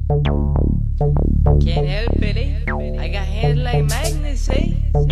Can't help it, eh? I got hands like magnets, eh?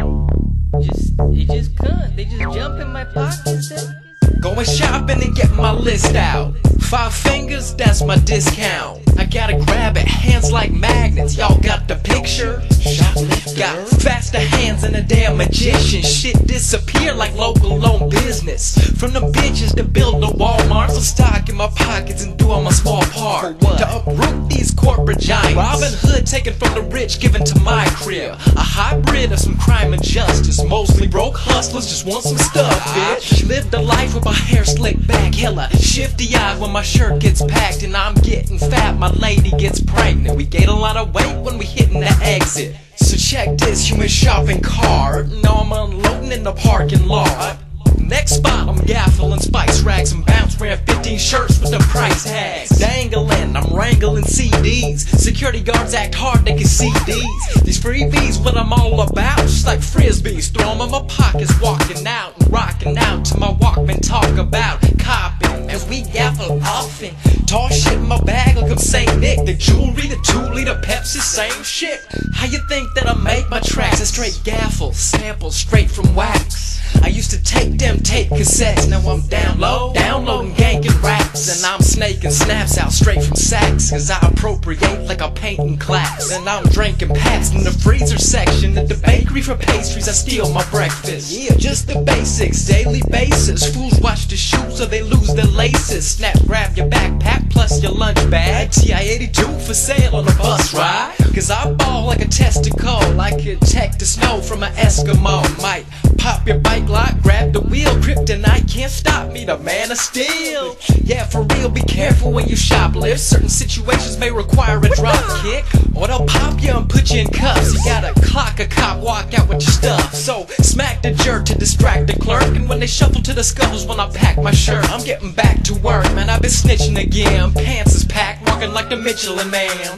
It just come, they just jump in my pockets, eh? Going shopping and get my list out. 5 fingers, that's my discount. I gotta grab it, hands like magnets. Y'all got the picture? Shoplifter. Got faster hands than a damn magician. Shit disappear like local owned business. From the bitches that build the Walmarts, I'm stock in my pockets and doing my small part to uproot these corporate giants. Robin Hood taken from the rich, given to my crib. A hybrid of some crime and justice. Mostly broke hustlers, just want some stuff, bitch. Lived a life with my hair slicked back, hella shifty-eyed when my shirt gets packed and I'm getting fat, my lady gets pregnant. We gain a lot of weight when we hitting the exit. So check this human shopping cart. Now I'm unloading in the parking lot. Next spot, I'm gaffling spice rags and bounce wearing 15 shirts with the price tags. Dangling, I'm wrangling CDs. Security guards act hard, they can see these freebies, what I'm all about. Just like frisbees, throw them in my pockets, walking out and rocking out to my Walkman. Talk about copping as we gaffle often. Toss shit in my bag like I'm Saint Nick. The jewelry, the 2-liter Pepsi, same shit. How you think that I make my tracks? A straight gaffle, samples straight from wax. I used to take them tape cassettes, now I'm downloading ganking raps. And I'm snaking snaps out straight from sacks, cause I appropriate like a painting class. And I'm drinking packs in the freezer section. At the bakery for pastries, I steal my breakfast. Yeah, just the basics, daily basis. Fools watch the shoes or they lose their laces. Snap, grab your backpack plus your lunch bag. TI-82 for sale on a bus ride. Cause I ball like a testicle, I could check the snow from an Eskimo. Might pop your bike lock, grab the wheel. Kryptonite can't stop me, the man of steel. Yeah, for real, be careful when you shoplift. Certain situations may require a drop kick, or they'll pop you and put you in cuffs. You gotta clock a cop, walk out with your stuff. So smack the jerk to distract the clerk. And when they shuffle to the scuffles when I pack my shirt, I'm getting back to work, man, I've been snitching again. Pants is packed, walking like the Michelin Man.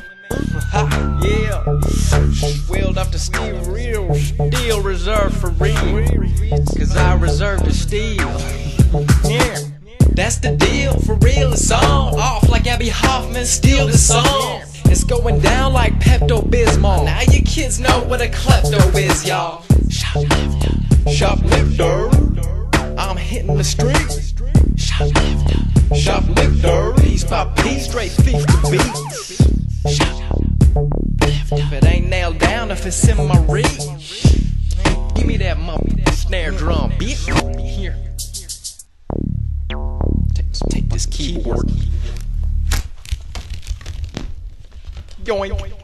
Yeah, wheeled up the steel real, steel reserved for real, cause I reserve the steel. Yeah, that's the deal, for real, it's on. Off like Abby Hoffman, steal the song. It's going down like Pepto-Bismol. Now you kids know what a klepto is, y'all. Shoplifter, I'm hitting the streets. Shoplifter, piece by piece, straight thief to beats. If it ain't nailed down, if it's in my reach, give me that snare drum, bitch. Here, take this keyboard. Yoink.